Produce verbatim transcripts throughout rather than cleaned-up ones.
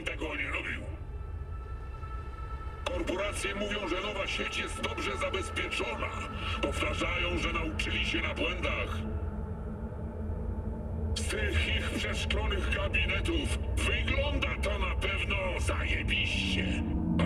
bym tego nie robił. Korporacje mówią, że nowa sieć jest dobrze zabezpieczona. Powtarzają, że nauczyli się na błędach. Z tych ich przeszklonych gabinetów wygląda to na pewno zajebiście.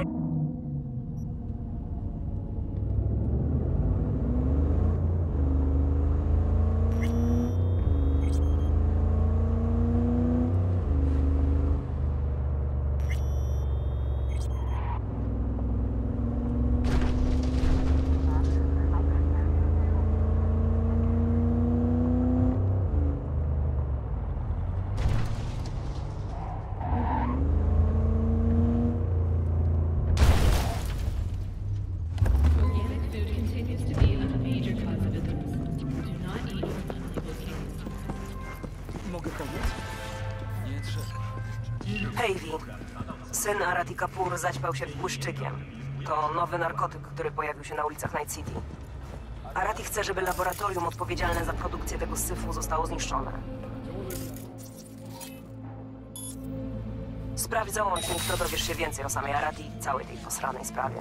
Syn Arati Kapoor zaćpał się błyszczykiem. To nowy narkotyk, który pojawił się na ulicach Night City. Arati chce, żeby laboratorium odpowiedzialne za produkcję tego syfu zostało zniszczone. Sprawdź załącznik, to dowiesz się więcej o samej Arati i całej tej posranej sprawie.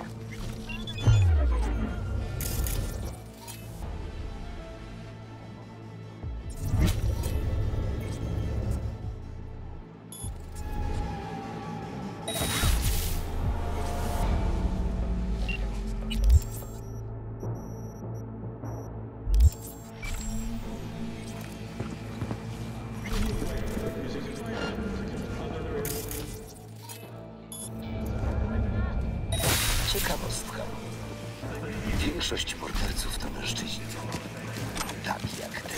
Ciekawostka. Większość morderców to mężczyźni. Taki jak ty.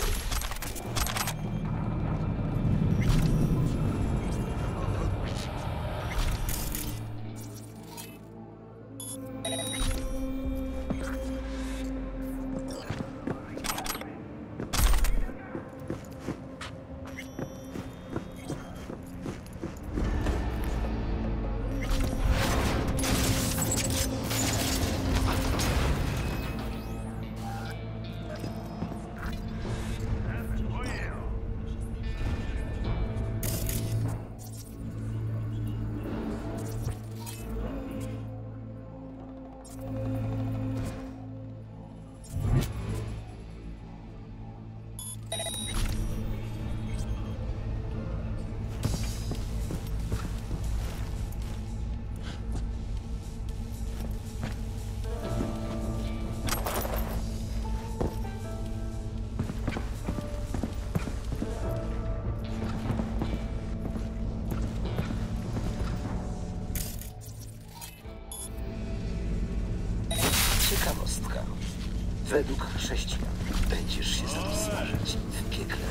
Ciekawostka. Według chrześcijan będziesz się za to smażyć w piekle.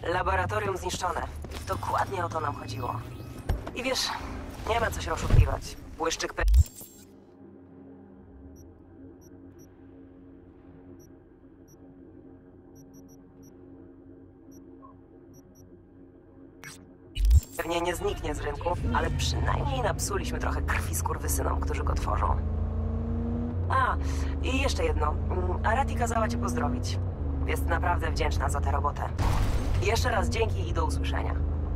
Laboratorium zniszczone. Dokładnie o to nam chodziło. I wiesz, nie ma co się oszukiwać. Błyszczyk pe... pewnie nie zniknie z rynku, ale przynajmniej napsuliśmy trochę krwi skurwysynom, którzy go tworzą. A, i jeszcze jedno. Mm, Arati kazała cię pozdrowić. Jest naprawdę wdzięczna za tę robotę. Jeszcze raz dzięki i do usłyszenia.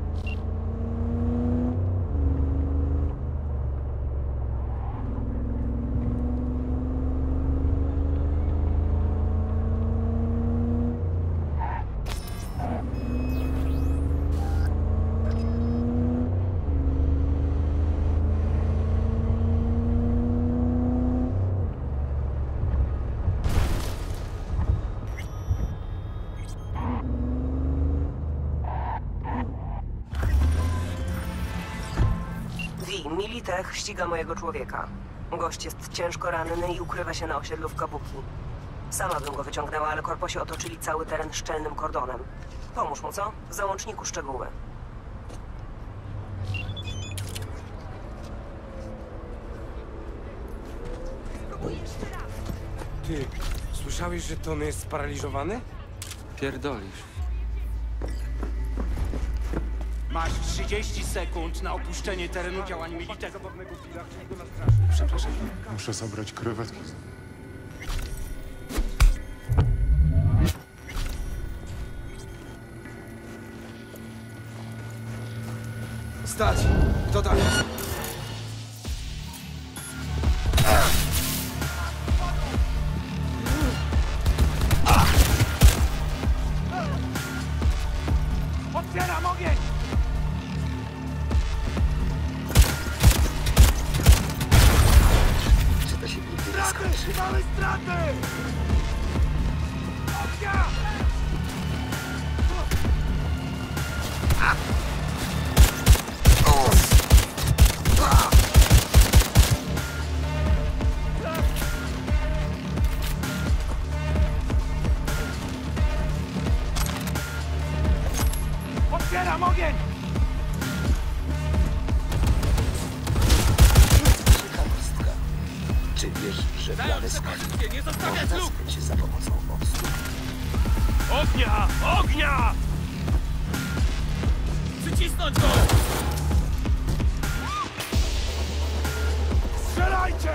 Militech ściga mojego człowieka. Gość jest ciężko ranny i ukrywa się na osiedlu w Kabuki. Sama bym go wyciągnęła, ale korposi otoczyli cały teren szczelnym kordonem. Pomóż mu, co? W załączniku szczegóły. Ty, słyszałeś, że Tony jest sparaliżowany? Pierdolisz. Masz trzydzieści sekund na opuszczenie terenu działań militech. Przepraszam. Muszę zabrać krewetki. Stać! Kto tam jest? Otwieram ogień! Czy to się nigdy nie Straty! skończy? Mamy straty! Ognia! Otwieram ogień! Ciekawostka. Czy wiesz, że plany skali można zbyć za pomocą octu? Ognia! Ognia! Przycisnąć go! Strzelajcie!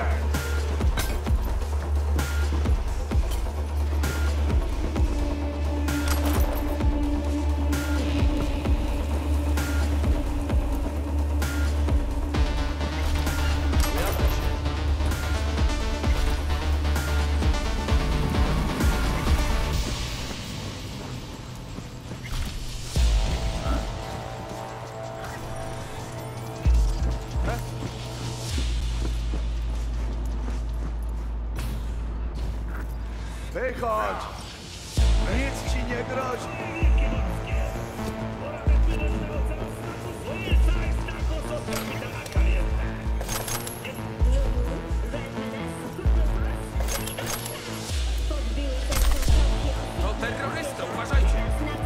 Wychodź! Nic ci nie grozi! To terrorysta, uważajcie!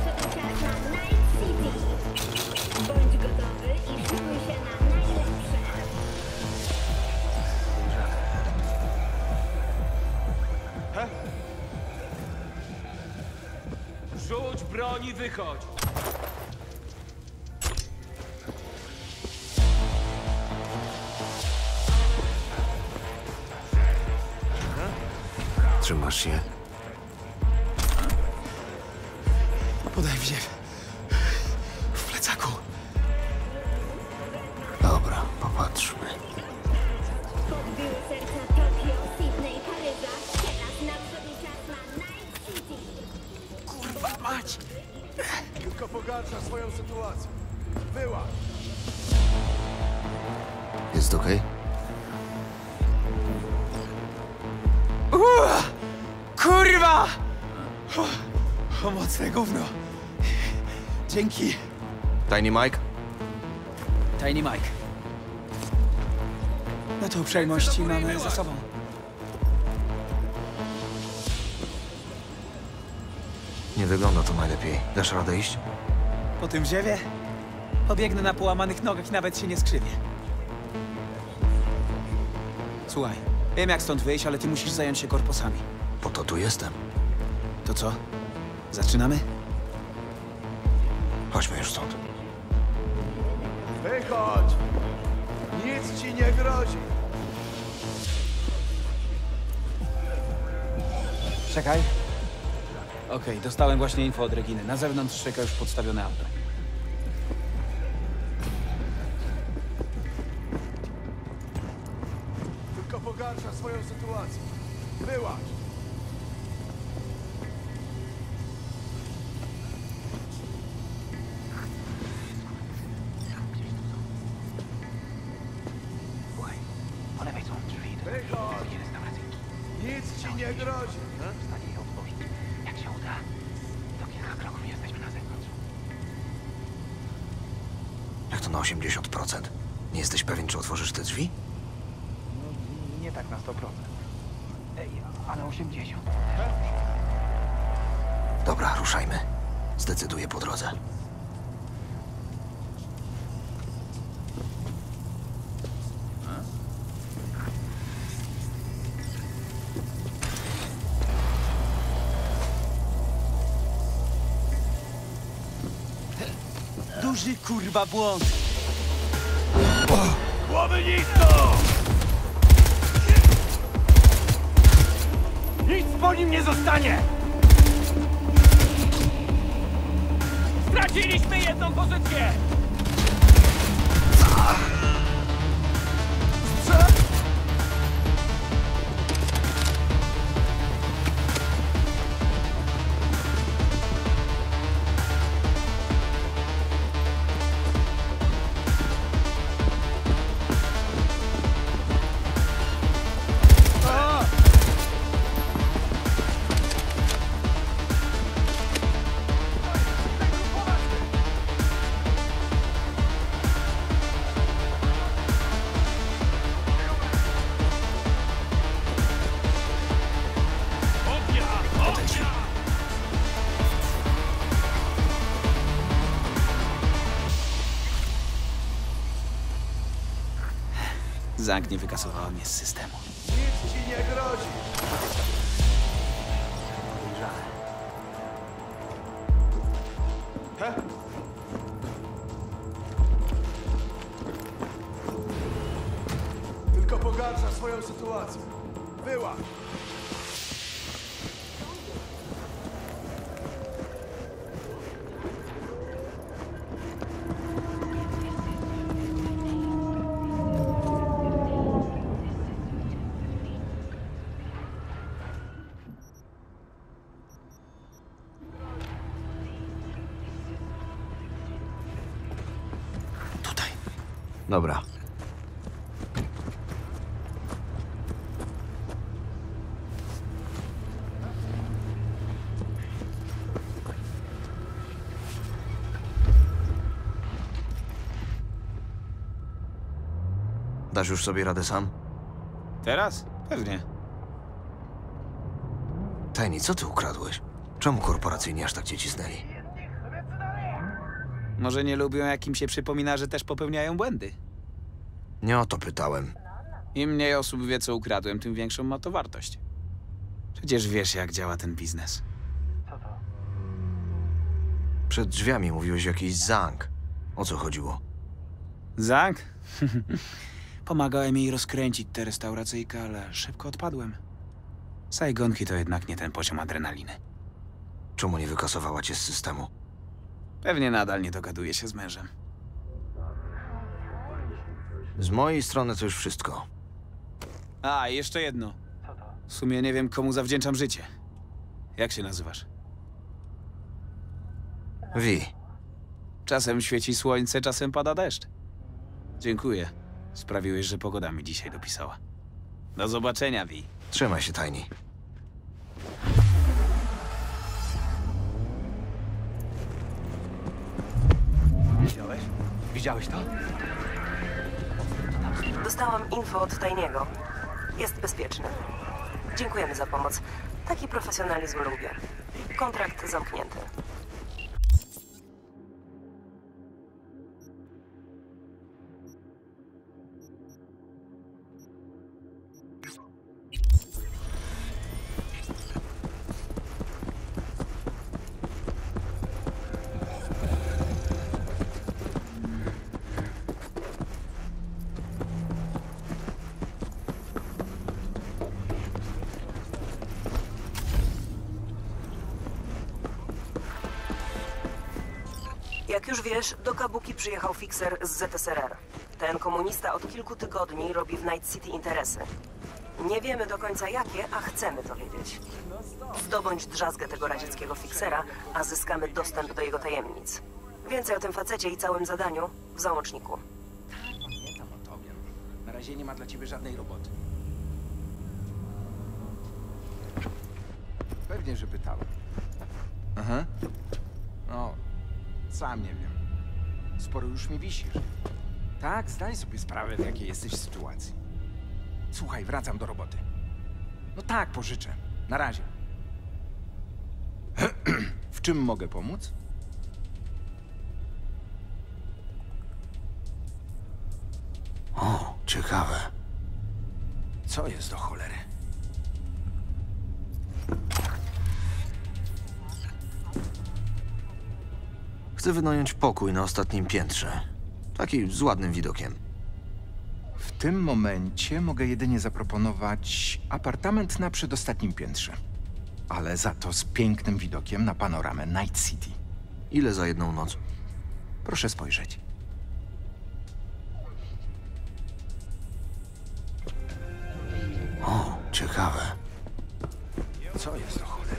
Bądź gotowy i szykuj się na najlepsze. Rzuć broń i wychodź! Trzymasz się? Podaj mnie. W plecaku. Dobra, popatrzmy. Podbiły serca Tokio, Sydney, Paryża. Teraz nadszedł czas na Night City. Kurwa mać! Tylko pogarsza swoją sytuację. Była! Jest okej? Uaa! Kurwa! O, o mocne gówno. Dzięki. Tiny Mike? Tiny Mike. No to uprzejmości mamy za sobą. Nie wygląda to najlepiej. Dasz radę iść? Po tym ziewie pobiegnę na połamanych nogach i nawet się nie skrzywię. Słuchaj, wiem jak stąd wyjść, ale ty musisz zająć się korposami. Po to tu jestem. To co? Zaczynamy? Chodźmy już stąd. Wychodź! Nic ci nie grozi! Czekaj. Okej, dostałem właśnie info od Reginy. Na zewnątrz czeka już podstawione auto. Tylko pogarsza swoją sytuację. Wyłaź! Wychodź! Nic ci nie grozi! Jak się uda, to kilka kroków jesteśmy na zewnątrz. Jak to na osiemdziesiąt procent? Nie jesteś pewien, czy otworzysz te drzwi? No, nie tak na sto procent. Ej, ale osiemdziesiąt. Dobra, ruszajmy. Zdecyduję po drodze. Duży kurwa błąd! Głowy nisko! Nic po nim nie zostanie! Straciliśmy jedną pozycję! Zank nie wykasowała mnie z systemu. Nic ci nie grozi! He? Tylko pogarsza swoją sytuację. Wyłaź! Dobra. Dasz już sobie radę sam? Teraz? Pewnie. Tiny, co ty ukradłeś? Czemu korporacyjni aż tak cię cisnęli? Może nie lubią, jak im się przypomina, że też popełniają błędy. Nie o to pytałem. Im mniej osób wie, co ukradłem, tym większą ma to wartość. Przecież wiesz, jak działa ten biznes. Przed drzwiami mówiłeś jakiś zank. O co chodziło? Zank? Pomagałem jej rozkręcić tę restauracyjkę, ale szybko odpadłem. Saigonki to jednak nie ten poziom adrenaliny. Czemu nie wykasowała cię z systemu? Pewnie nadal nie dogaduje się z mężem. Z mojej strony to już wszystko. A, i jeszcze jedno. W sumie nie wiem, komu zawdzięczam życie. Jak się nazywasz? Wi. Czasem świeci słońce, czasem pada deszcz. Dziękuję. Sprawiłeś, że pogoda mi dzisiaj dopisała. Do zobaczenia, Wi. Trzymaj się, Tiny. Widziałeś? Widziałeś to? Dostałam info od Tiny'ego. Jest bezpieczny. Dziękujemy za pomoc. Taki profesjonalizm lubię. Kontrakt zamknięty. Jak już wiesz, do Kabuki przyjechał fikser z Z S R R. Ten komunista od kilku tygodni robi w Night City interesy. Nie wiemy do końca jakie, a chcemy to wiedzieć. Zdobądź drzazgę tego radzieckiego fiksera, a zyskamy dostęp do jego tajemnic. Więcej o tym facecie i całym zadaniu w załączniku. Pamiętam o tobie. Na razie nie ma dla ciebie żadnej roboty. Pewnie, że pytałem. Aha. No, sam nie wiem. Sporo już mi wisisz. Tak, zdaj sobie sprawę, w jakiej jesteś sytuacji. Słuchaj, wracam do roboty. No tak, pożyczę. Na razie. W czym mogę pomóc? O, ciekawe. Co jest do cholery? Chcę wynająć pokój na ostatnim piętrze. Taki z ładnym widokiem. W tym momencie mogę jedynie zaproponować apartament na przedostatnim piętrze. Ale za to z pięknym widokiem na panoramę Night City. Ile za jedną noc? Proszę spojrzeć. O, ciekawe. Co jest do cholery?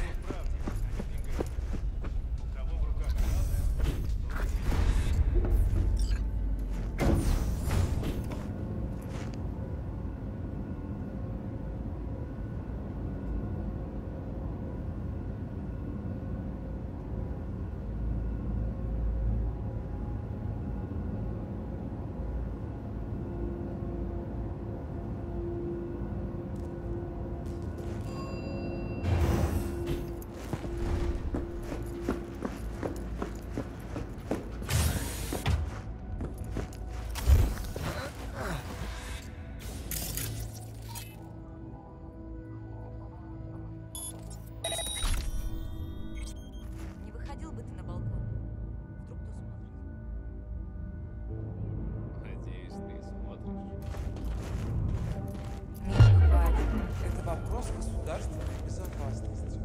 Вопрос государственной безопасности.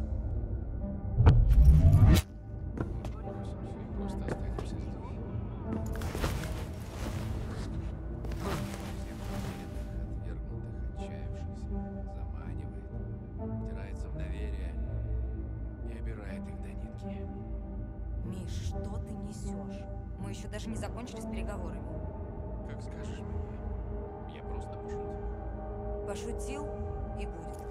Миш, что ты несешь? Мы еще даже не закончили с переговорами. Как скажешь, милая. Я просто пошутил. Пошутил и будет.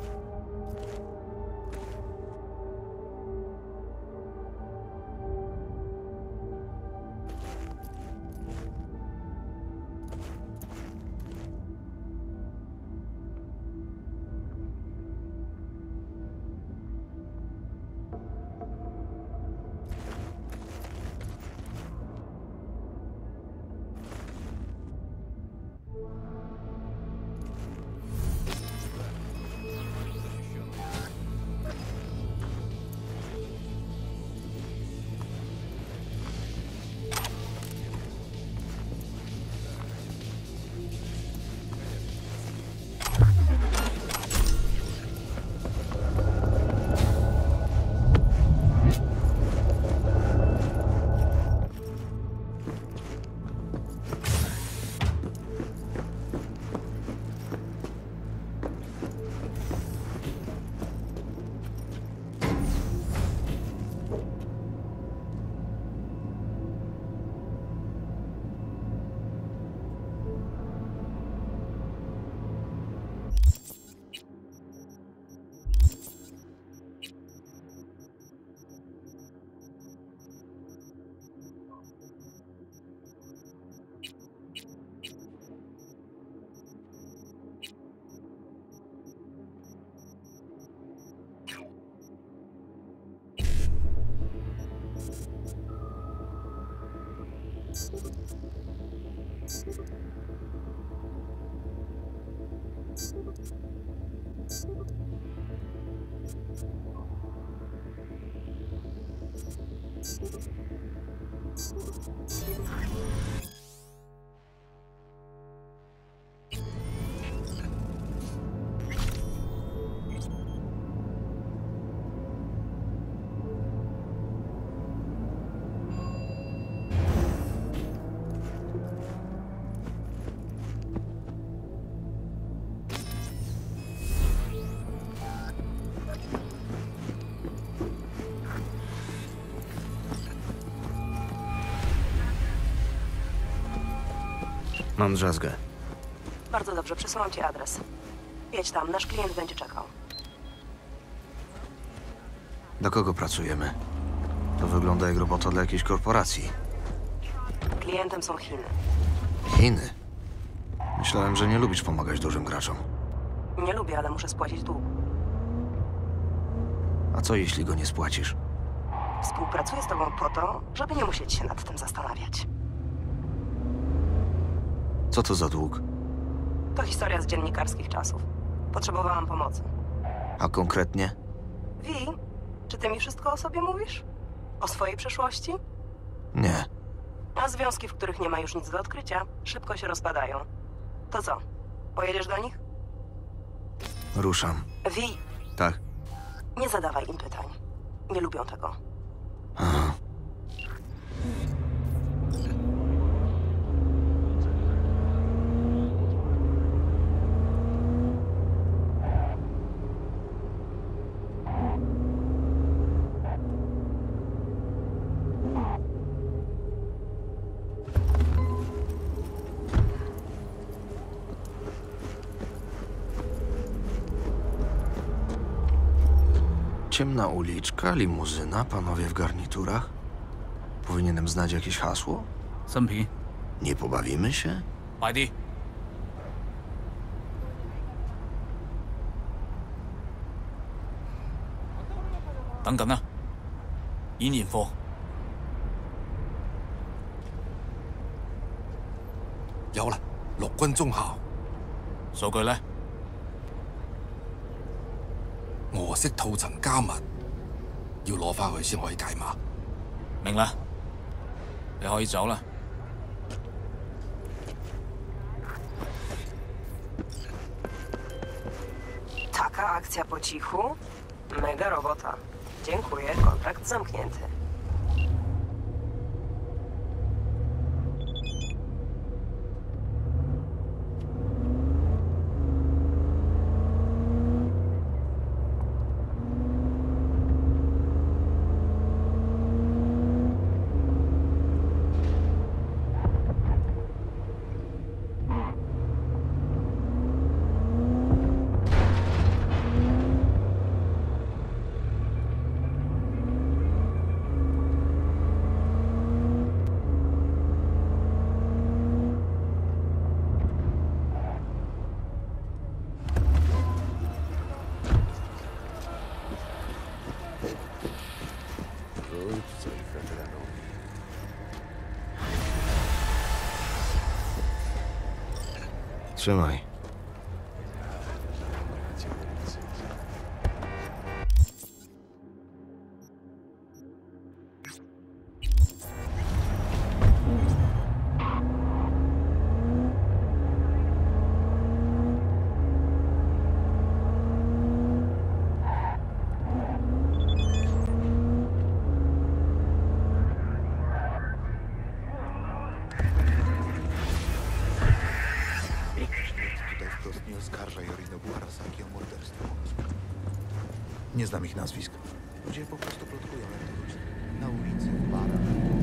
Mam drzazgę. Bardzo dobrze, przesyłam ci adres. Jedź tam, nasz klient będzie czekał. Do kogo pracujemy? To wygląda jak robota dla jakiejś korporacji. Klientem są Chiny. Chiny? Myślałem, że nie lubisz pomagać dużym graczom. Nie lubię, ale muszę spłacić dług. A co jeśli go nie spłacisz? Współpracuję z tobą po to, żeby nie musieć się nad tym zastanawiać. Co to za dług? To historia z dziennikarskich czasów. Potrzebowałam pomocy. A konkretnie? Wi, czy ty mi wszystko o sobie mówisz? O swojej przeszłości? Nie. A związki, w których nie ma już nic do odkrycia, szybko się rozpadają. To co? Pojedziesz do nich? Ruszam. Wi, Tak? nie zadawaj im pytań. Nie lubią tego. Aha. Ciemna uliczka, limuzyna, panowie w garniturach. Powinienem znać jakieś hasło? 新片， Nie pobawimy się? 快啲！等緊啦，演驗課。 有啦，陸軍中校。 數據呢？ 俄式套層加密，要攞翻去先可以解碼。 明啦，你可以走啦。 Taka akcja po cichu? Mega robota. Dziękuję, kontrakt zamknięty. Trzymaj. Nie znam ich nazwisk. Ludzie po prostu plotkują, jak to chodzi. Na ulicy, w barach.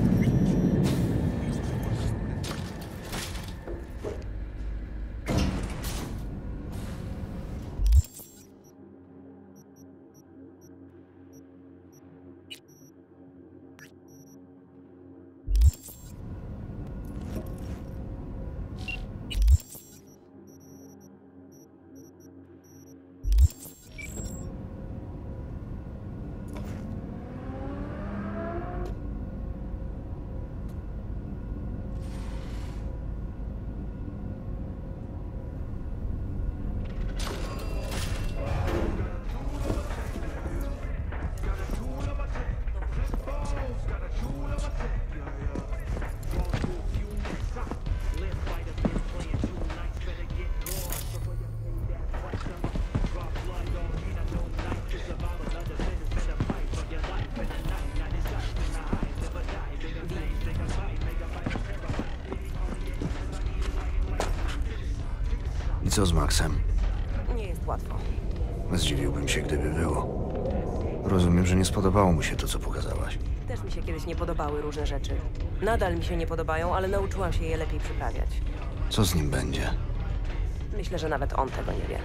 I co z Maxem? Nie jest łatwo. Zdziwiłbym się, gdyby było. Rozumiem, że nie spodobało mu się to, co pokazałaś. Też mi się kiedyś nie podobały różne rzeczy. Nadal mi się nie podobają, ale nauczyłam się je lepiej przyprawiać. Co z nim będzie? Myślę, że nawet on tego nie wie.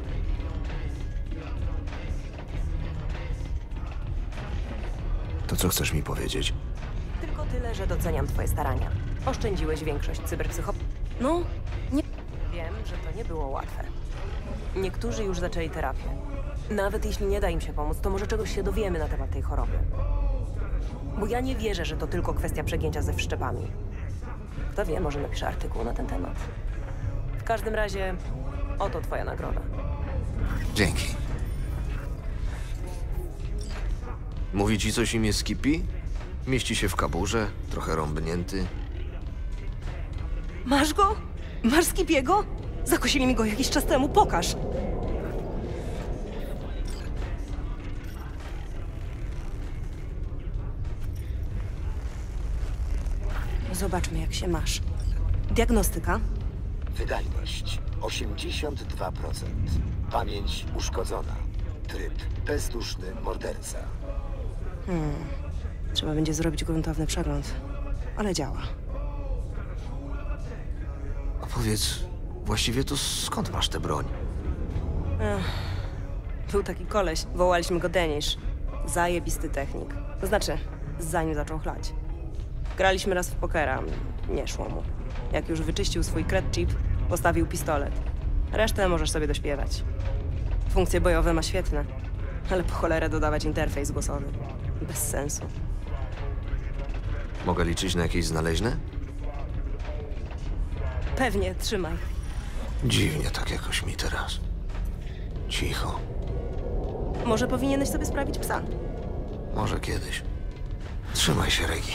To co chcesz mi powiedzieć? Tylko tyle, że doceniam twoje starania. Oszczędziłeś większość cyberpsychop... No, nie... Wiem, że to nie było łatwe. Niektórzy już zaczęli terapię. Nawet jeśli nie da im się pomóc, to może czegoś się dowiemy na temat tej choroby. Bo ja nie wierzę, że to tylko kwestia przegięcia ze wszczepami. Kto wie, może napiszę artykuł na ten temat. W każdym razie, oto twoja nagroda. Dzięki. Mówi ci coś imię Skippy? Mieści się w kaburze, trochę rąbnięty. Masz go? Masz Skipiego? Zakosili mi go jakiś czas temu, pokaż! Zobaczmy, jak się masz. Diagnostyka? Wydajność osiemdziesiąt dwa procent. Pamięć uszkodzona. Tryb bezduszny morderca. Hmm. Trzeba będzie zrobić gruntowny przegląd. Ale działa. A powiedz, właściwie to skąd masz tę broń? Ech. Był taki koleś, wołaliśmy go Denisz. Zajebisty technik. To znaczy, zanim zaczął chlać. Graliśmy raz w pokera. Nie szło mu. Jak już wyczyścił swój cred chip, postawił pistolet. Resztę możesz sobie dośpiewać. Funkcje bojowe ma świetne, ale po cholerę dodawać interfejs głosowy. Bez sensu. Mogę liczyć na jakieś znaleźne? Pewnie, trzymaj. Dziwnie tak jakoś mi teraz. Cicho. Może powinieneś sobie sprawić psa. Może kiedyś. Trzymaj się, Regi.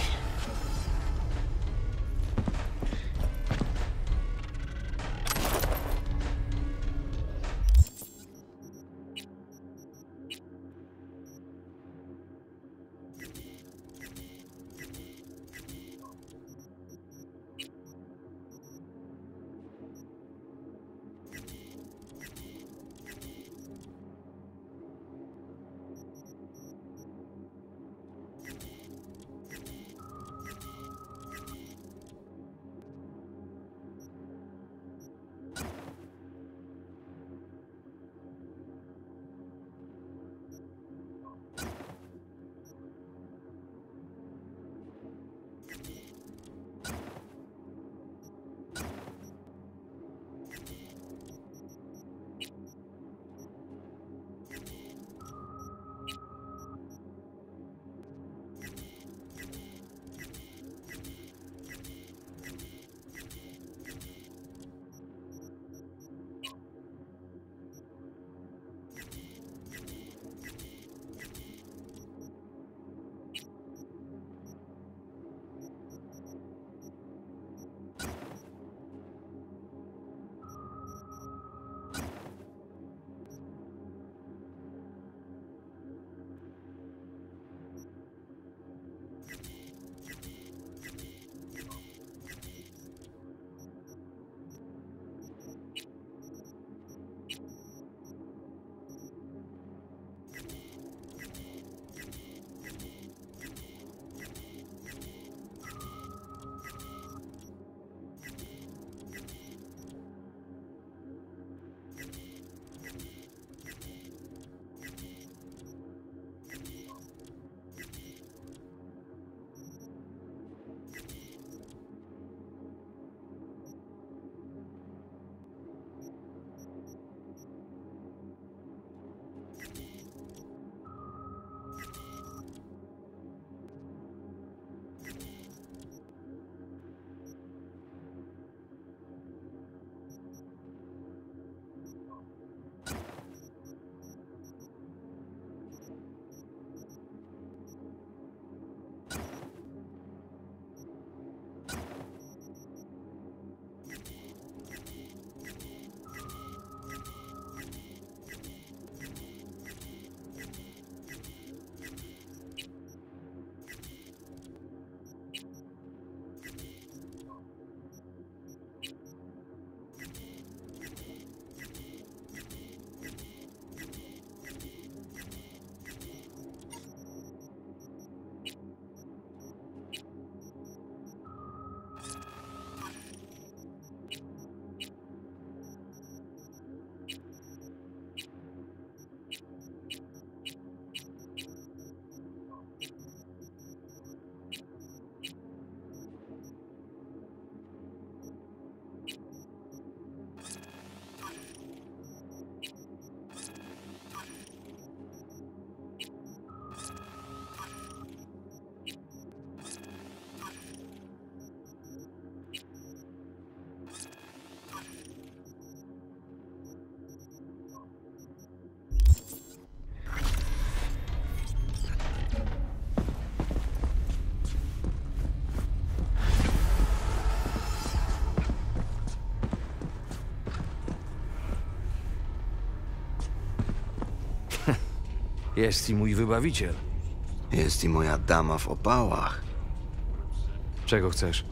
Jest i mój wybawiciel. Jest i moja dama w opałach. Czego chcesz?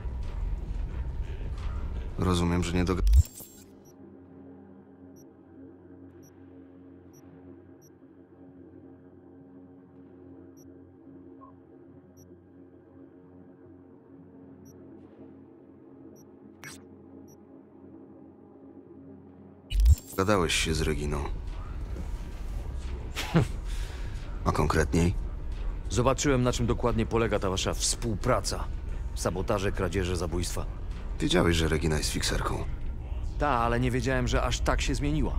Rozumiem, że nie do... Gadałeś się z Reginą. A konkretniej? Zobaczyłem, na czym dokładnie polega ta wasza współpraca. Sabotaże, kradzieże, zabójstwa. Wiedziałeś, że Regina jest fikserką. Ta, ale nie wiedziałem, że aż tak się zmieniła.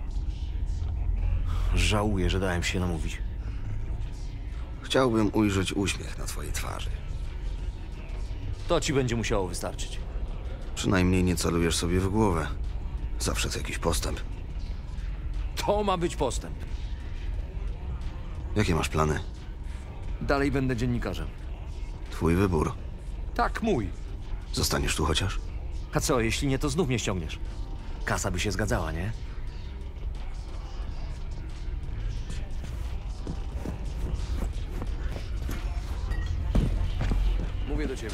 Żałuję, że dałem się namówić. Chciałbym ujrzeć uśmiech na twojej twarzy. To ci będzie musiało wystarczyć. Przynajmniej nie celujesz sobie w głowę. Zawsze to jakiś postęp. To ma być postęp. Jakie masz plany? Dalej będę dziennikarzem. Twój wybór. Tak, mój. Zostaniesz tu chociaż? A co, jeśli nie, to znów mnie ściągniesz. Kasa by się zgadzała, nie? Mówię do ciebie.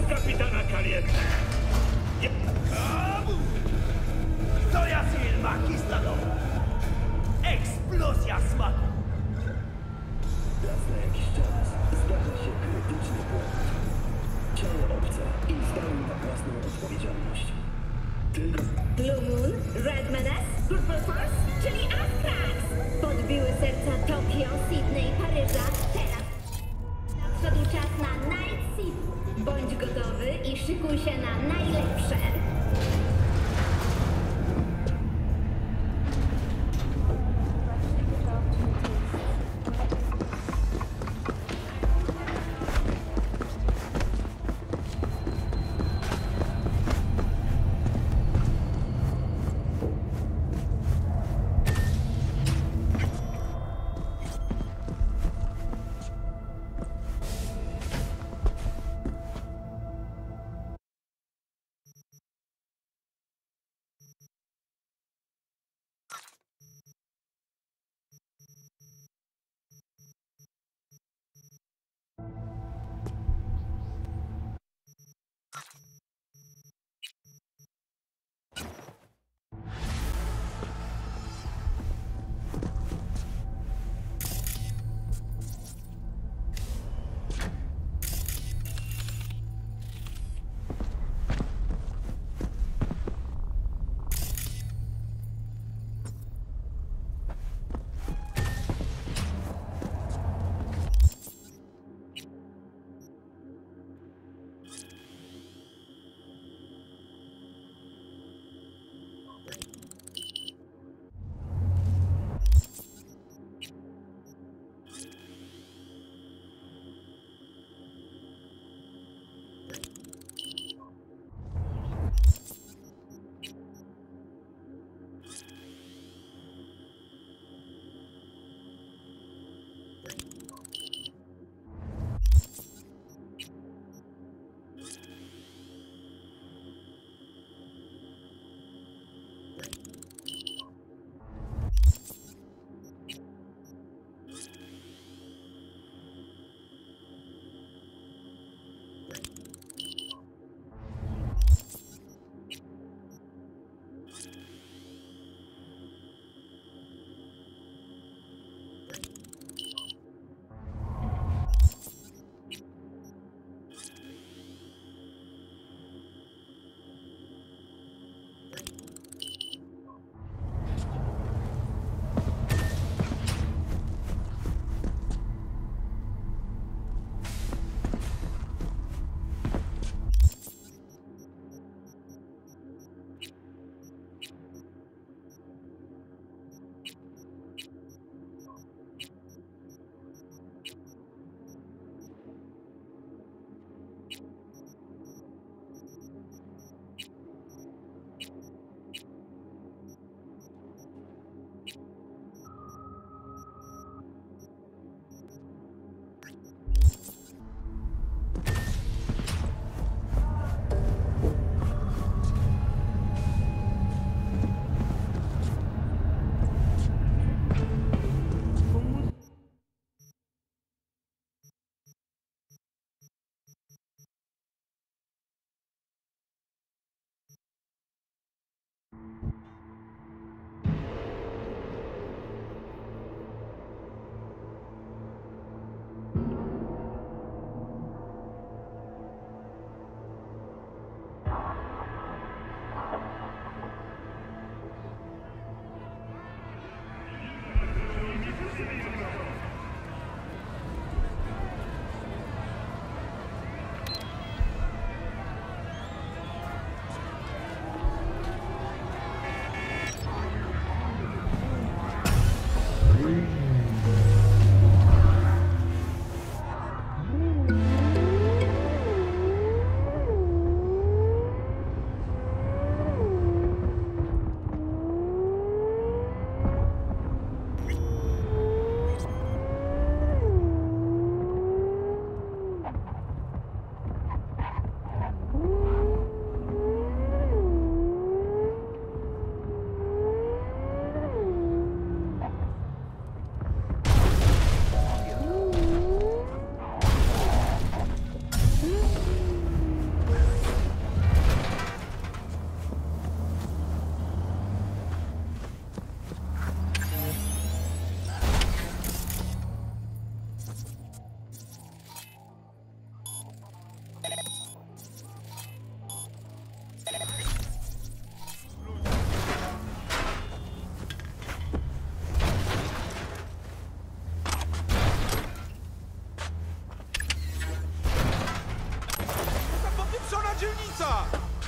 kapitana Kalieta. To ja filma historia. Eksplozja smaku. Raz na jakiś czas zdarza się krytyczny błąd. Ciało obce i zdałem na własną odpowiedzialność. Tylko... Blue Moon, Red Menace, Purple Force, czyli Astrax. Podbiły serca Tokio, Sydney, Paryża. Teraz nadszedł czas na Night City. Bądź gotowy i szykuj się na najlepsze. Obca!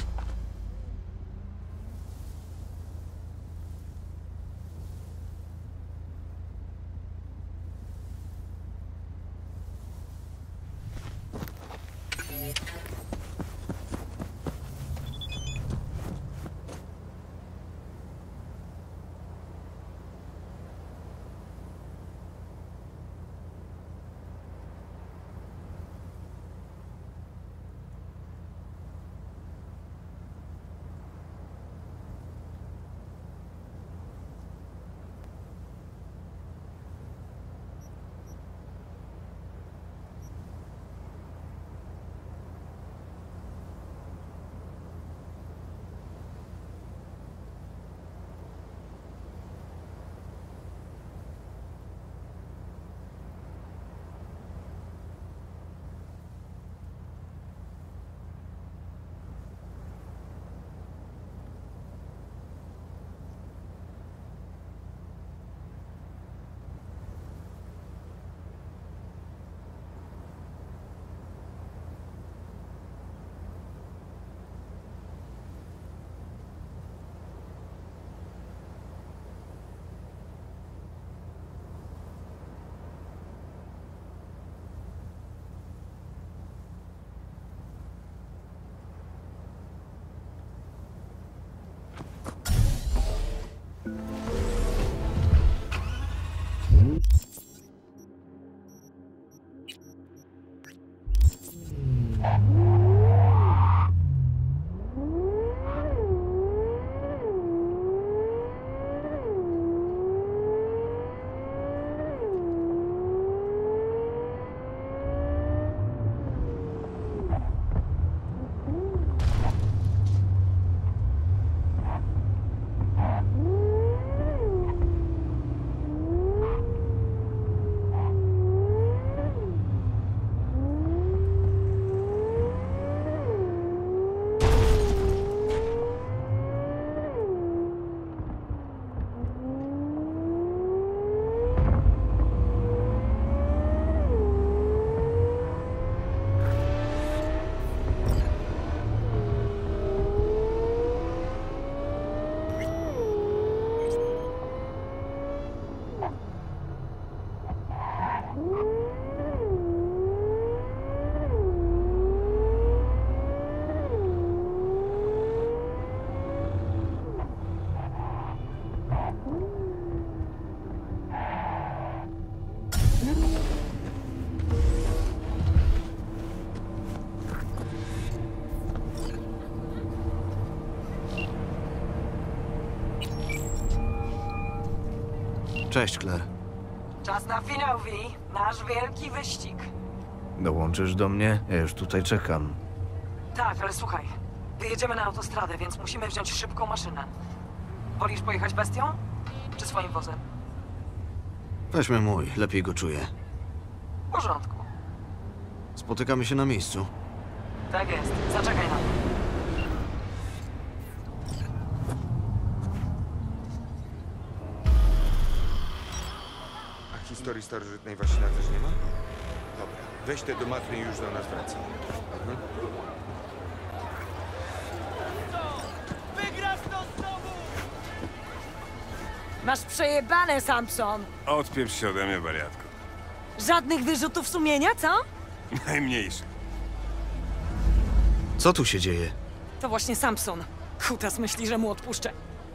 Cześć, Claire. Czas na finał, Vi. Nasz wielki wyścig. Dołączysz do mnie? Ja już tutaj czekam. Tak, ale słuchaj. Wyjedziemy na autostradę, więc musimy wziąć szybką maszynę. Wolisz pojechać bestią? Czy swoim wozem? Weźmy mój, lepiej go czuję. W porządku. Spotykamy się na miejscu. Tak jest. Zaczekaj na mnie. A historii starożytnej Wasila też nie ma? Dobra, weź te do matry i już do nas wraca. Mhm. Wygrasz to znowu! Masz przejebane, Samson. Odpieprz się ode mnie, wariatko. Żadnych wyrzutów sumienia, co? Najmniejszy. Co tu się dzieje? To właśnie Samson. Kutas myśli, że mu odpuszczę.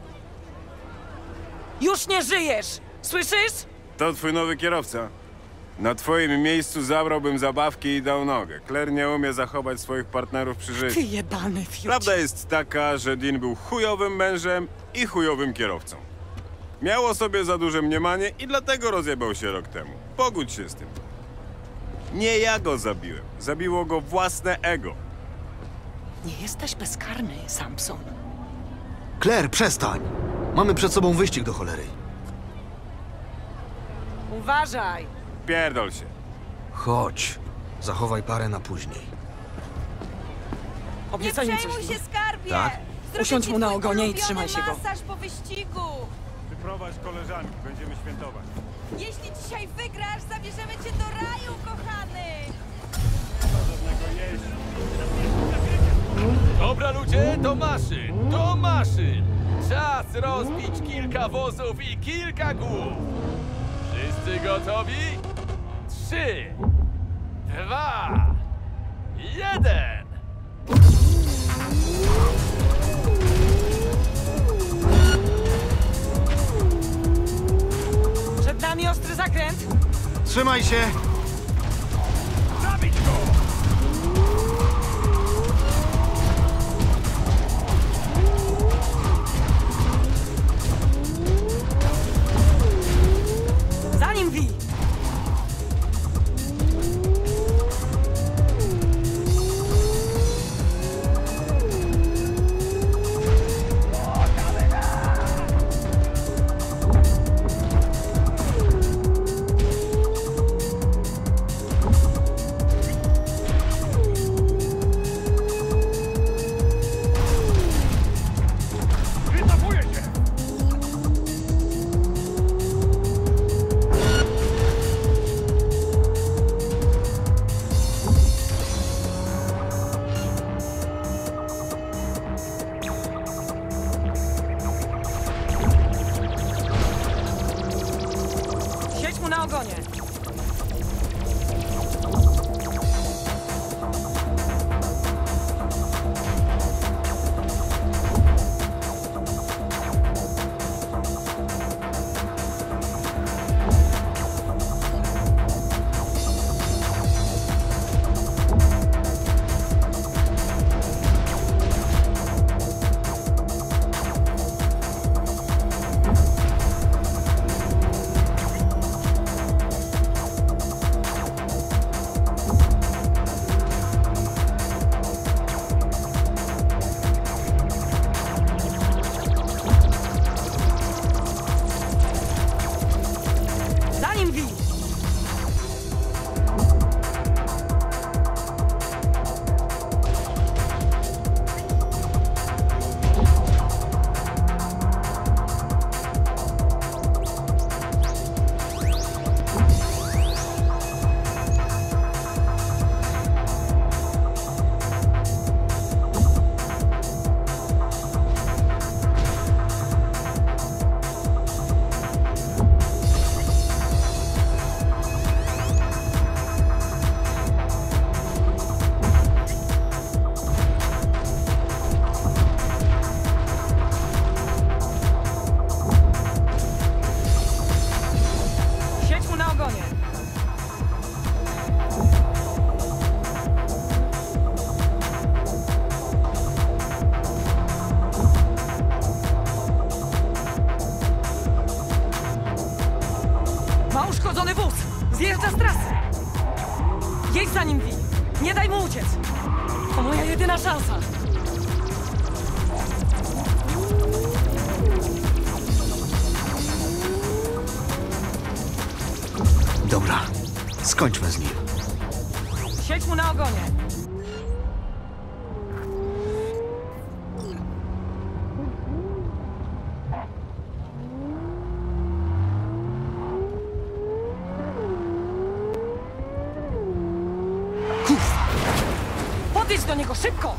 Już nie żyjesz! Słyszysz? To twój nowy kierowca. Na twoim miejscu zabrałbym zabawki i dał nogę. Claire nie umie zachować swoich partnerów przy życiu. Ty jebany fiut. Prawda jest taka, że Dean był chujowym mężem i chujowym kierowcą. Miał o sobie za duże mniemanie i dlatego rozjebał się rok temu. Pogódź się z tym. Nie ja go zabiłem. Zabiło go własne ego. Nie jesteś bezkarny, Samson. Claire, przestań! Mamy przed sobą wyścig do cholery. Uważaj! Pierdol się. Chodź. Zachowaj parę na później. Obiecaj mi coś. przejmuj się, skarbie! Tak? Zrobię Usiądź ci mu na twój ogonie i ulubiony trzymaj się go. masaż po wyścigu! Wyprowadź koleżanki, będziemy świętować. Jeśli dzisiaj wygrasz, zabierzemy cię do raju, kochany! Nie ma żadnego jeździ. ludzie, do maszyn, do maszyn! Czas rozbić kilka wozów i kilka głów! Wszyscy gotowi? Trzy, dwa, jeden! Przed nami ostry zakręt! Trzymaj się! Zabić go! Za nim, Vi! Wycofuję się! Siedź mu na ogonie! Za nim, Vi! Siedź mu na ogonie! Ma uszkodzony wóz! Zjeżdża z trasy! Jedź za nim, Vi! Nie daj mu uciec! To moja jedyna szansa! Dobra, skończmy z nim. Siedź mu na ogonie! Podejdź do niego szybko!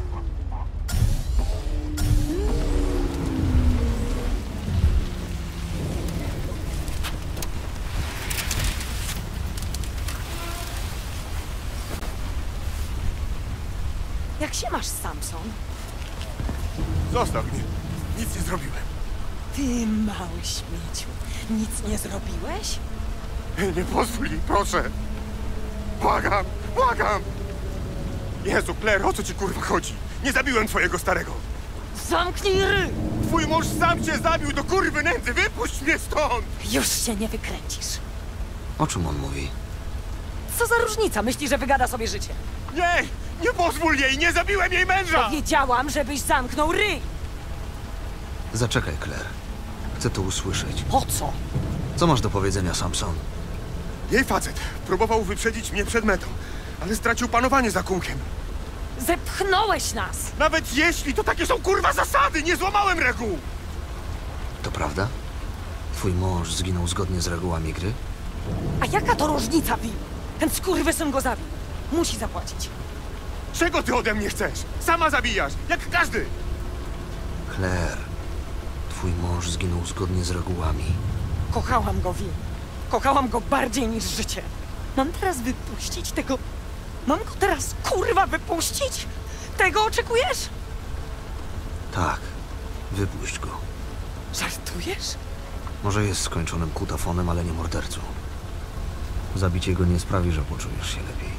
Jak się masz, Samson? Zostaw mnie. Nic nie zrobiłem. Ty mały śmieciu. Nic nie zrobiłeś? Nie pozwól jej, proszę. Błagam, błagam. Jezu, Claire, o co ci kurwa chodzi? Nie zabiłem twojego starego. Zamknij ryj! Twój mąż sam cię zabił do kurwy nędzy. Wypuść mnie stąd! Już się nie wykręcisz. O czym on mówi? Co za różnica? Myśli, że wygada sobie życie. Nie! Nie pozwól jej! Nie zabiłem jej męża! Powiedziałam, żebyś zamknął ryj! Zaczekaj, Claire. Chcę to usłyszeć. Po co? Co masz do powiedzenia, Samson? Jej facet próbował wyprzedzić mnie przed metą, ale stracił panowanie za kółkiem. Zepchnąłeś nas! Nawet jeśli, to takie są kurwa zasady! Nie złamałem reguł! To prawda? Twój mąż zginął zgodnie z regułami gry? A jaka to różnica, Wi? Ten skurwysyn go zabił. Musi zapłacić. Czego ty ode mnie chcesz? Sama zabijasz, jak każdy! Claire, twój mąż zginął zgodnie z regułami. Kochałam go, Vi. Kochałam go bardziej niż życie. Mam teraz wypuścić tego... Mam go teraz, kurwa, wypuścić? Tego oczekujesz? Tak, wypuść go. Żartujesz? Może jest skończonym kutafonem, ale nie mordercą. Zabicie go nie sprawi, że poczujesz się lepiej.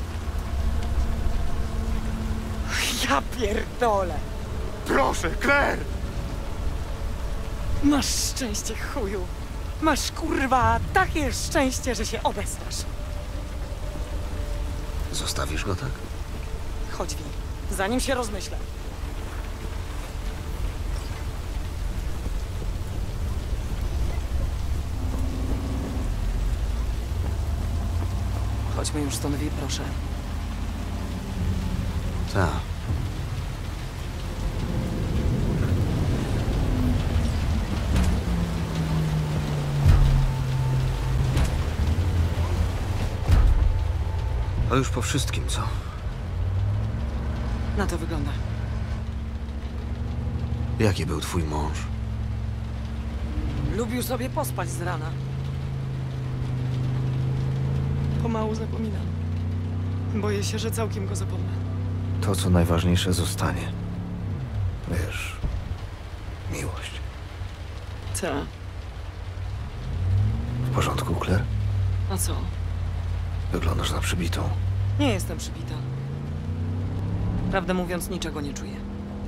Ja pierdolę. Proszę, Claire! Masz szczęście, chuju. Masz, kurwa, takie szczęście, że się obesrasz. Zostawisz go tak? Chodź, Vi, zanim się rozmyślę. Chodźmy już stąd, Vi, proszę. Tak. To już po wszystkim, co? Na to wygląda. Jaki był twój mąż? Lubił sobie pospać z rana. Pomału zapominam. Boję się, że całkiem go zapomnę. To, co najważniejsze, zostanie. Wiesz, miłość. Co? W porządku, Claire? A co? Wyglądasz na przybitą. Nie jestem przybita. Prawdę mówiąc, niczego nie czuję.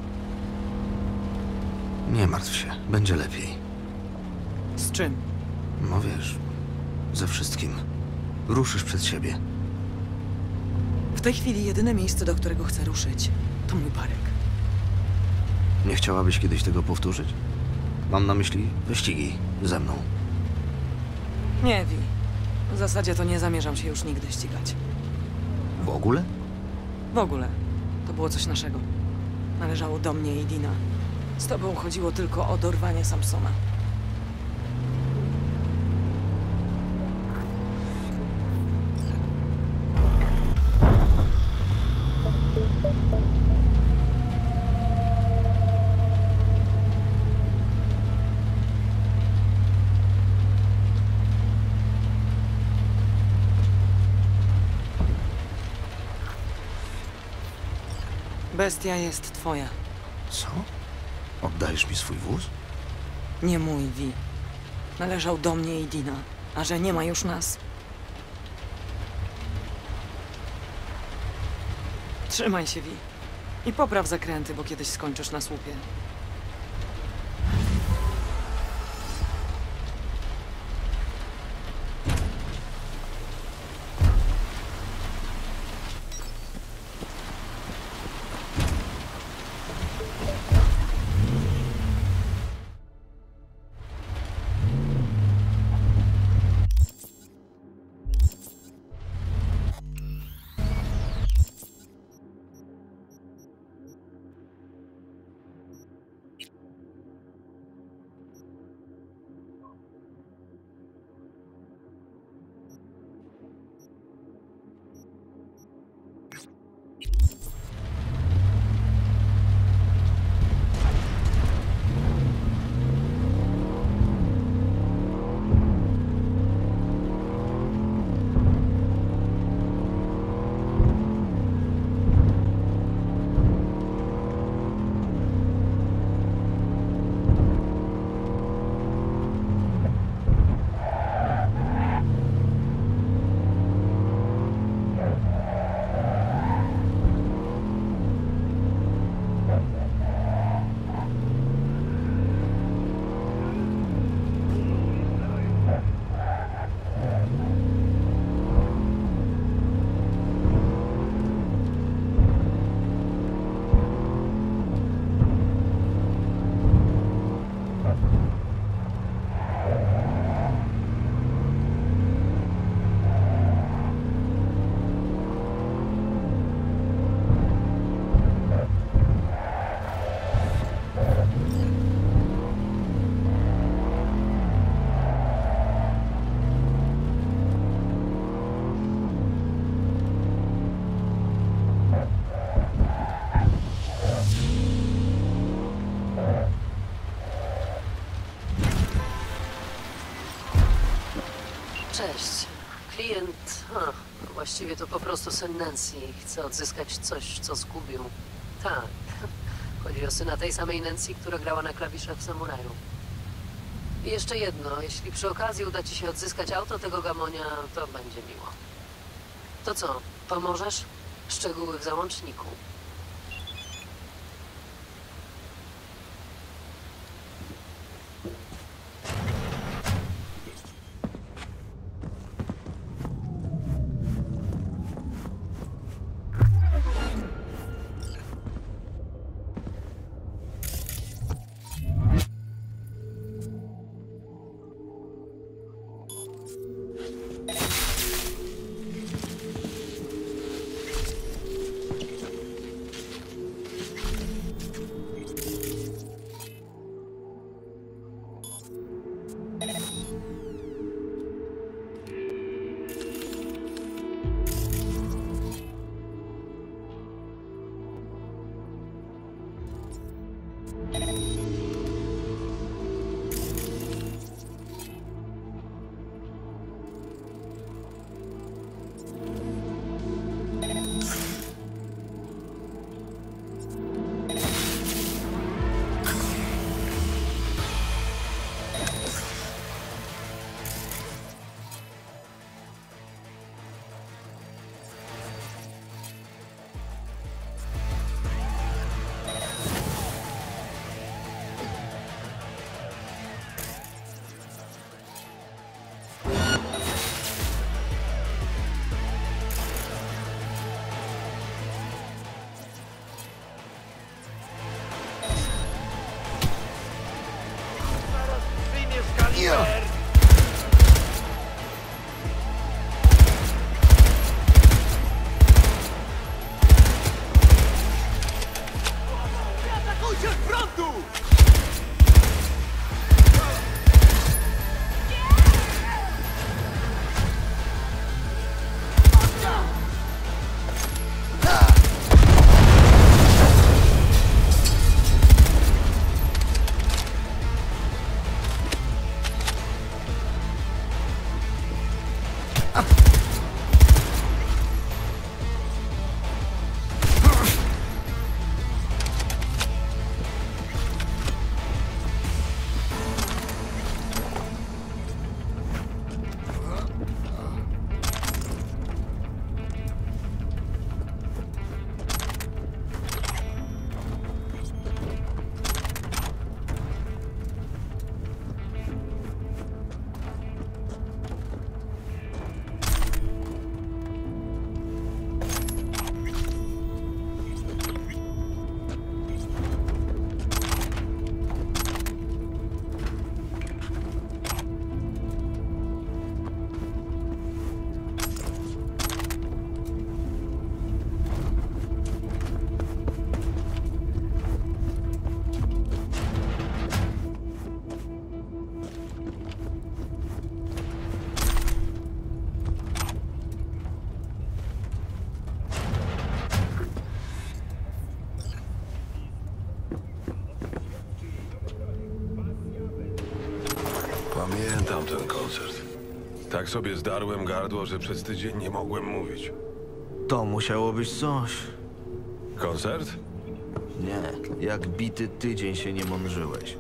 Nie martw się, będzie lepiej. Z czym? No wiesz, ze wszystkim. Ruszysz przed siebie. W tej chwili jedyne miejsce, do którego chcę ruszyć, to mój parek. Nie chciałabyś kiedyś tego powtórzyć? Mam na myśli wyścigi ze mną. Nie, Vi. W zasadzie to nie zamierzam się już nigdy ścigać. W ogóle? W ogóle. To było coś naszego. Należało do mnie i Dina. Z tobą chodziło tylko o dorwanie Samsona. Bestia jest twoja. Co? Oddajesz mi swój wóz? Nie mój, Vi. Należał do mnie i Dina. A że nie ma już nas... Trzymaj się, Vi. I popraw zakręty, bo kiedyś skończysz na słupie. Właściwie to po prostu syn Nancy. Chce odzyskać coś, co zgubił. Tak. Chodzi o syna tej samej Nancy, która grała na klawiszach w Samuraju. I jeszcze jedno. Jeśli przy okazji uda ci się odzyskać auto tego gamonia, to będzie miło. To co? Pomożesz? Szczegóły w załączniku. Pamiętam ten koncert. Tak sobie zdarłem gardło, że przez tydzień nie mogłem mówić. To musiało być coś. Koncert? Nie, jak bity tydzień się nie mądrzyłeś.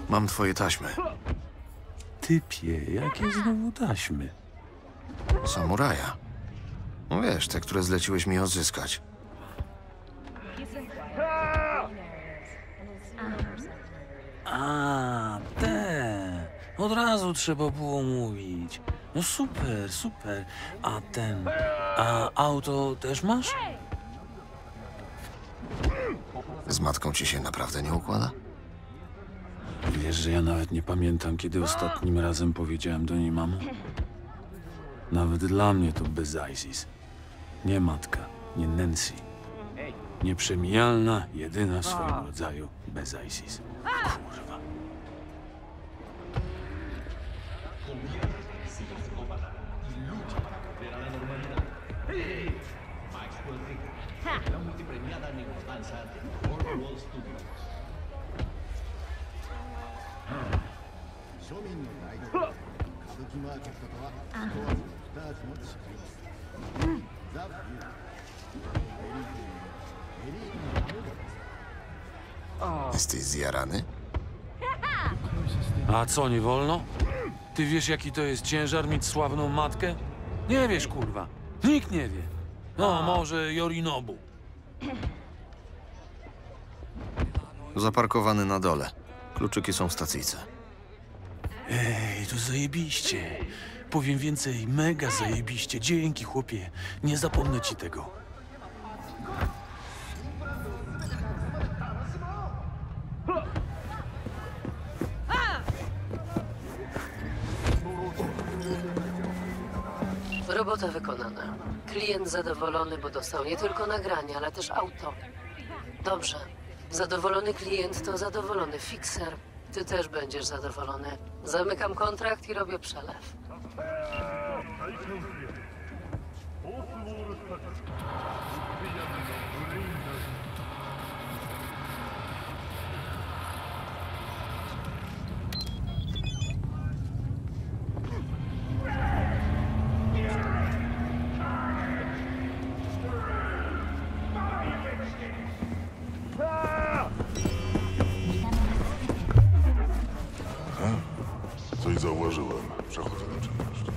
Mam twoje taśmy. Typie, jakie znowu taśmy? Samuraja. No wiesz, te, które zleciłeś mi odzyskać. A, te. Od razu trzeba było mówić. No super, super. A ten... A auto też masz? Z matką ci się naprawdę nie układa? Wiesz, że ja nawet nie pamiętam, kiedy ostatnim razem powiedziałem do niej mamo? Nawet dla mnie to bez Isis. Nie matka, nie Nancy. Nieprzemijalna, jedyna w swoim rodzaju bez Isis. Kurwa. Jesteś zjarany? A co, nie wolno? Ty wiesz, jaki to jest ciężar mieć sławną matkę? Nie wiesz, kurwa. Nikt nie wie. No, może Yorinobu. Zaparkowany na dole. Kluczyki są w stacyjce. Ej, to zajebiście. Powiem więcej, mega zajebiście. Dzięki, chłopie. Nie zapomnę ci tego. Robota wykonana. Klient zadowolony, bo dostał nie tylko nagranie, ale też auto. Dobrze. Zadowolony klient to zadowolony fikser. Ty też będziesz zadowolony. Zamykam kontrakt i robię przelew. Coś zauważyłem. Przechodzę na czynność.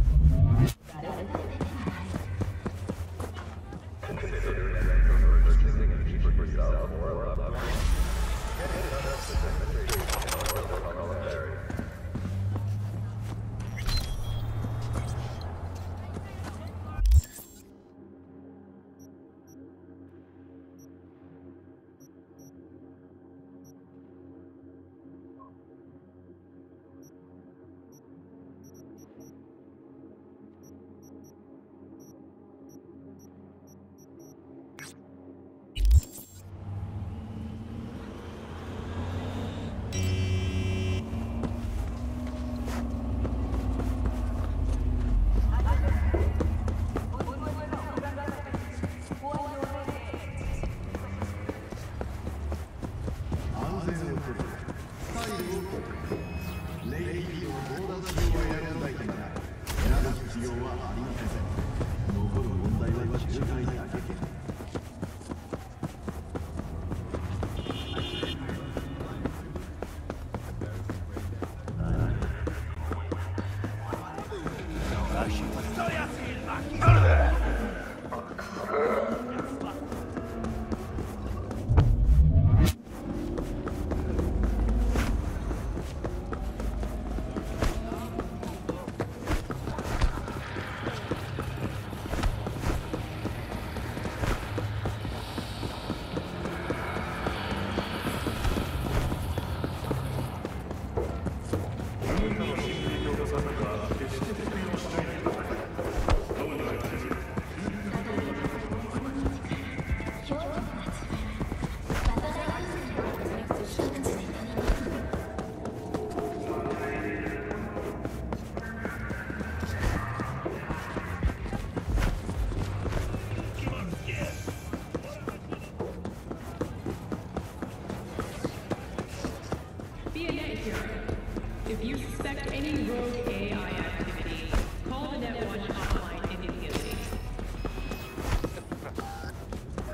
If you suspect any rogue A I activity, call the Netwatch hotline immediately.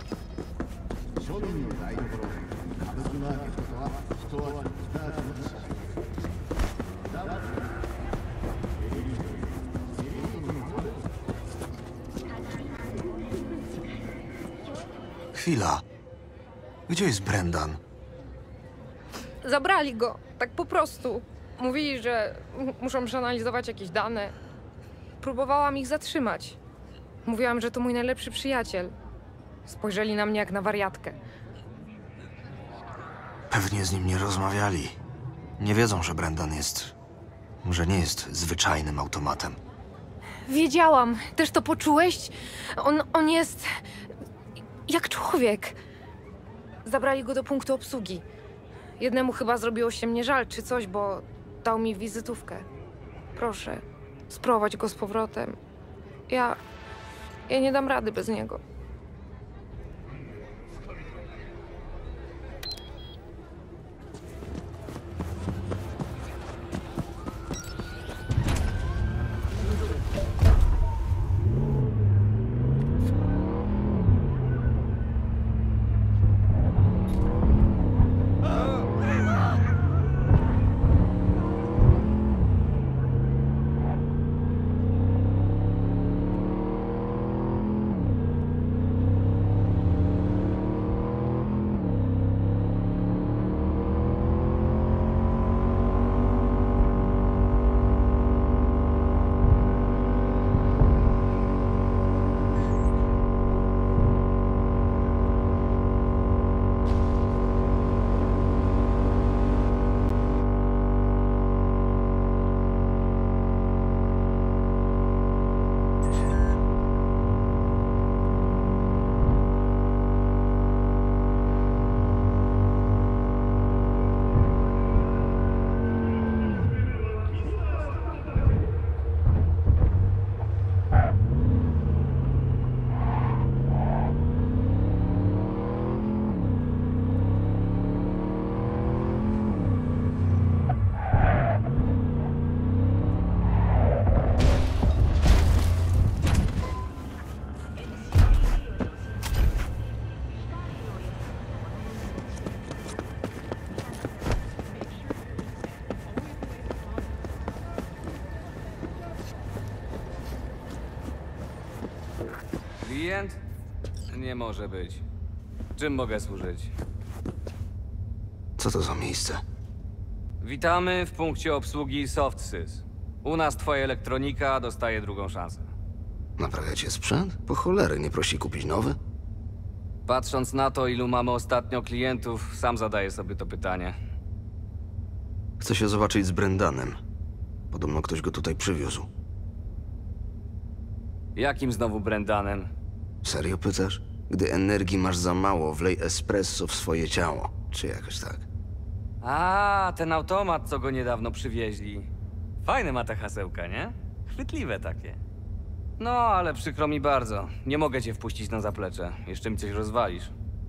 庶民の台所歌舞伎マーケットとは人は二つの Chwila. Gdzie jest Brendan? Zabrali go, tak po prostu. Mówili, że m- muszą przeanalizować jakieś dane. Próbowałam ich zatrzymać. Mówiłam, że to mój najlepszy przyjaciel. Spojrzeli na mnie jak na wariatkę. Pewnie z nim nie rozmawiali. Nie wiedzą, że Brendan jest... że nie jest zwyczajnym automatem. Wiedziałam. Też to poczułeś? On, on jest... jak człowiek. Zabrali go do punktu obsługi. Jednemu chyba zrobiło się mnie żal czy coś, bo dał mi wizytówkę. Proszę, sprowadź go z powrotem. Ja... ja nie dam rady bez niego. Klient? Nie może być. Czym mogę służyć? Co to za miejsce? Witamy w punkcie obsługi SoftSys. U nas twoja elektronika dostaje drugą szansę. Naprawiacie sprzęt? Po cholery, nie prosi kupić nowy? Patrząc na to, ilu mamy ostatnio klientów, sam zadaję sobie to pytanie. Chcę się zobaczyć z Brendanem. Podobno ktoś go tutaj przywiózł. Jakim znowu Brendanem? Serio pytasz? Gdy energii masz za mało, wlej espresso w swoje ciało. Czy jakoś tak. A, ten automat, co go niedawno przywieźli. Fajne ma te hasełka, nie? Chwytliwe takie. No, ale przykro mi bardzo. Nie mogę cię wpuścić na zaplecze. Jeszcze mi coś rozwalisz.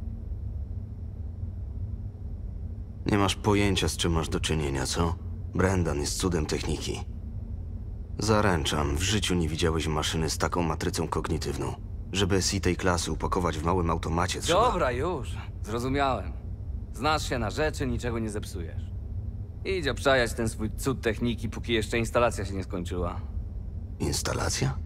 Nie masz pojęcia, z czym masz do czynienia, co? Brendan jest cudem techniki. Zaręczam, w życiu nie widziałeś maszyny z taką matrycą kognitywną. Żeby S I tej klasy upakować w małym automacie, trzeba... Dobra, już. Zrozumiałem. Znasz się na rzeczy, niczego nie zepsujesz. Idź obczajać ten swój cud techniki, póki jeszcze instalacja się nie skończyła. Instalacja?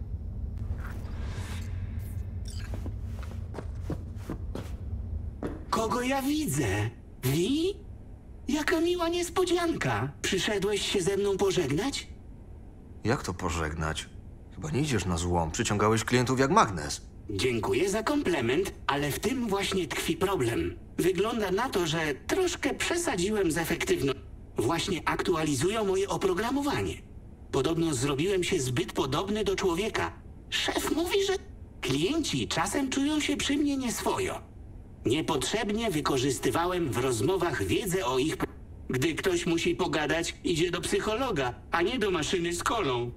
Kogo ja widzę? Wi? Jaka miła niespodzianka. Przyszedłeś się ze mną pożegnać? Jak to pożegnać? Chyba nie idziesz na złom. Przyciągałeś klientów jak magnes. Dziękuję za komplement, ale w tym właśnie tkwi problem. Wygląda na to, że troszkę przesadziłem z efektywnością. Właśnie aktualizują moje oprogramowanie. Podobno zrobiłem się zbyt podobny do człowieka. Szef mówi, że klienci czasem czują się przy mnie nieswojo. Niepotrzebnie wykorzystywałem w rozmowach wiedzę o ich... Gdy ktoś musi pogadać, idzie do psychologa, a nie do maszyny z kolą.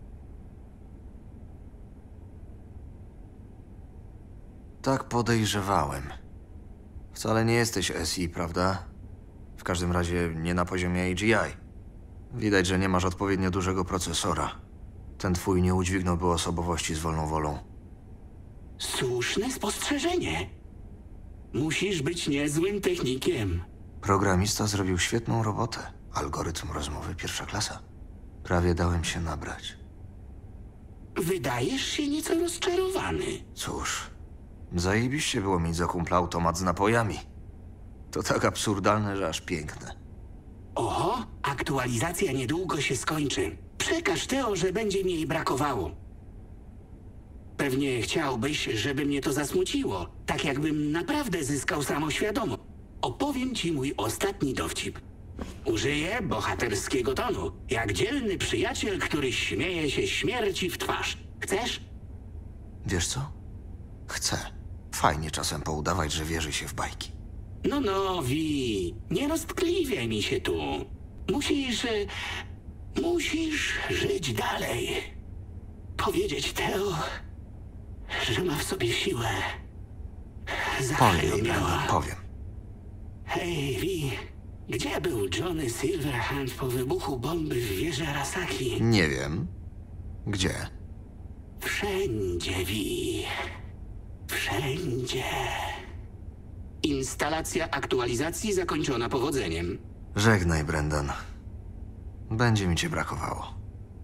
Tak podejrzewałem. Wcale nie jesteś S I, prawda? W każdym razie nie na poziomie A G I. Widać, że nie masz odpowiednio dużego procesora. Ten twój nie udźwignąłby osobowości z wolną wolą. Słuszne spostrzeżenie. Musisz być niezłym technikiem. Programista zrobił świetną robotę. Algorytm rozmowy pierwsza klasa. Prawie dałem się nabrać. Wydajesz się nieco rozczarowany. Cóż, Zajebiście było mieć za kumpla automat z napojami. To tak absurdalne, że aż piękne. Oho, aktualizacja niedługo się skończy. Przekaż Teo, że będzie mi jej brakowało. Pewnie chciałbyś, żeby mnie to zasmuciło. Tak jakbym naprawdę zyskał samoświadomość. Opowiem ci mój ostatni dowcip. Użyję bohaterskiego tonu, jak dzielny przyjaciel, który śmieje się śmierci w twarz. Chcesz? Wiesz co? Chcę. Fajnie czasem poudawać, że wierzy się w bajki. No, no, Wi, nie roztkliwiaj mi się tu. Musisz... e, Musisz żyć dalej. Powiedzieć Teo, że ma w sobie siłę. Zawsze Powiem ją jej, miała. Brandon, powiem. Hej, Wi, gdzie był Johnny Silverhand po wybuchu bomby w wieży Arasaki? Nie wiem. Gdzie? Wszędzie, Wi. Wszędzie. Instalacja aktualizacji zakończona powodzeniem. Żegnaj, Brendan. Będzie mi cię brakowało.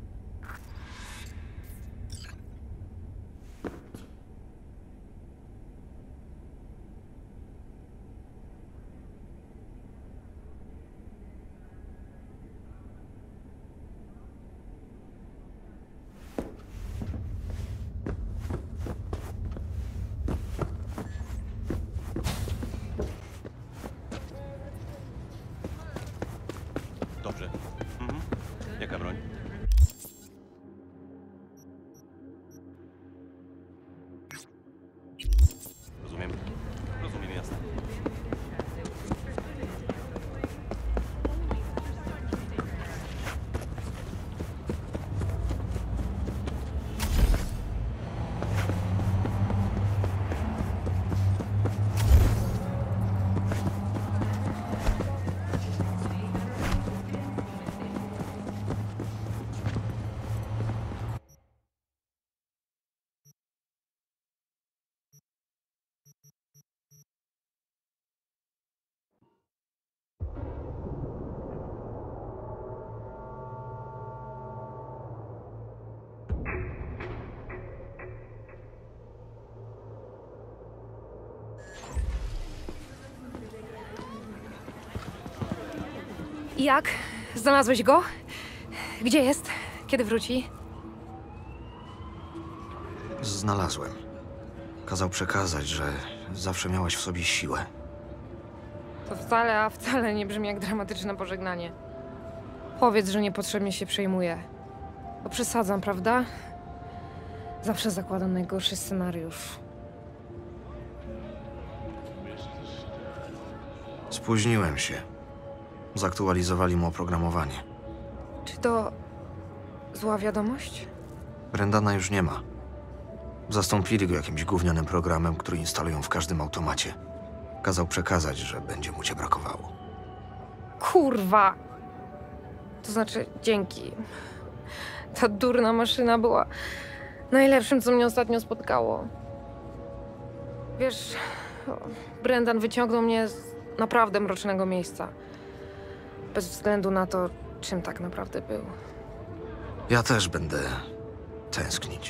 Dobrze. Mhm. Jaka broń? Rozumiem. Rozumiem, jasne. Jak? Znalazłeś go? Gdzie jest? Kiedy wróci? Znalazłem. Kazał przekazać, że zawsze miałaś w sobie siłę. To wcale, a wcale nie brzmi jak dramatyczne pożegnanie. Powiedz, że niepotrzebnie się przejmuje. Bo przesadzam, prawda? Zawsze zakładam najgorszy scenariusz. Spóźniłem się. Zaktualizowali mu oprogramowanie. Czy to zła wiadomość? Brendana już nie ma. Zastąpili go jakimś gównianym programem, który instalują w każdym automacie. Kazał przekazać, że będzie mu cię brakowało. Kurwa! To znaczy, dzięki. Ta durna maszyna była najlepszym, co mnie ostatnio spotkało. Wiesz, Brendan wyciągnął mnie z naprawdę mrocznego miejsca. Bez względu na to, czym tak naprawdę był. Ja też będę tęsknić.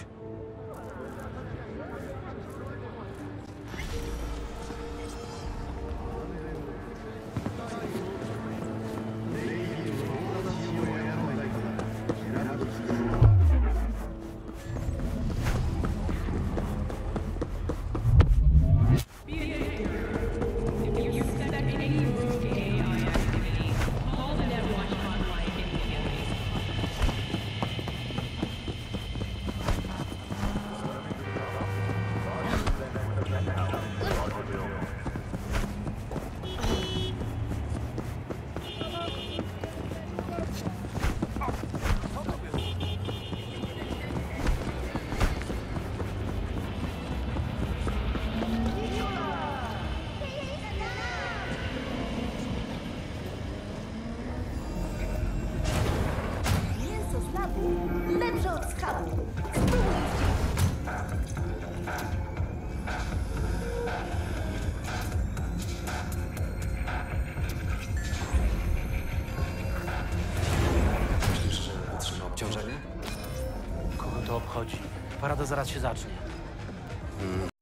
Lepsze od schabu. Myślisz, że wytrzyma obciążenie? Kogo to obchodzi? Parada zaraz się zacznie. Hmm.